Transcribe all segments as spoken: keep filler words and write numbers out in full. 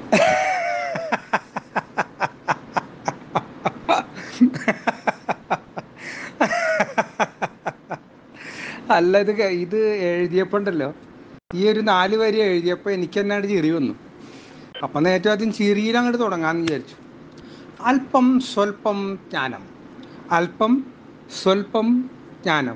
അല്ല, ഇത് ക- ഇത് എഴുതിയപ്പോൾ ഉണ്ടല്ലോ, ഈ ഒരു നാല് വരി എഴുതിയപ്പോൾ എനിക്ക് തന്നെയാണ് ചിരി വന്നു. അപ്പം ഏറ്റവും ആദ്യം ചിരിയിൽ അങ്ങോട്ട് തുടങ്ങാമെന്ന് വിചാരിച്ചു. അല്പം സ്വല്പം ജ്ഞാനം, അല്പം സ്വല്പം ജ്ഞാനം,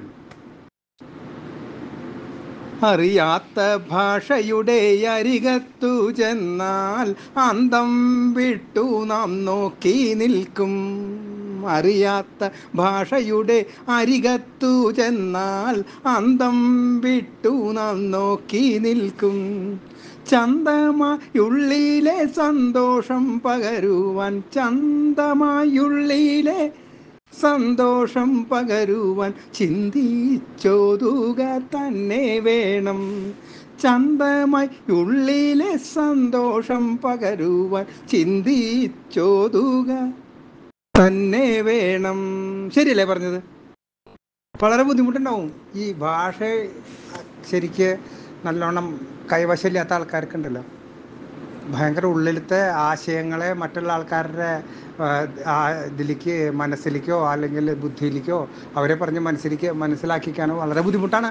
അറിയാത്ത ഭാഷയുടെ അരികത്തു ചെന്നാൽ അന്തം വിട്ടു നാം നോക്കി നിൽക്കും. അറിയാത്ത ഭാഷയുടെ അരികത്തു ചെന്നാൽ അന്തം വിട്ടു നാം നോക്കി നിൽക്കും. ചന്തമായുള്ളിലെ സന്തോഷം പകരുവാൻ, ചന്തമായുള്ളിലെ സന്തോഷം പകരുവാൻ ചിന്തിച്ചോതുക തന്നെ വേണം. ചന്തമായി ഉള്ളിലെ സന്തോഷം പകരുവാൻ ചിന്തിച്ചോതുക തന്നെ വേണം. ശരിയല്ലേ പറഞ്ഞത്? വളരെ ബുദ്ധിമുട്ടുണ്ടാവും ഈ ഭാഷ ശരിക്ക് നല്ലോണം കൈവശമില്ലാത്ത ആൾക്കാർക്കുണ്ടല്ലോ. ഭയങ്കര ഉള്ളിലത്തെ ആശയങ്ങളെ മറ്റുള്ള ആൾക്കാരുടെ ആ, ആ, ഇതിലേക്ക്, മനസ്സിലേക്കോ അല്ലെങ്കിൽ ബുദ്ധിയിലേക്കോ അവരെ പറഞ്ഞ് മനസ്സിലേക്ക് മനസ്സിലാക്കിക്കാനോ വളരെ ബുദ്ധിമുട്ടാണ്.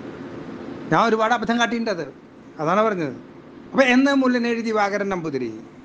ഞാൻ ഒരുപാട് അബദ്ധം കാട്ടിയിട്ടുണ്ട്. അത് അതാണ് പറഞ്ഞത്. അപ്പം എന്ന് മുല്ലനെഴുതി ദിവാകരൻ നമ്പൂതിരി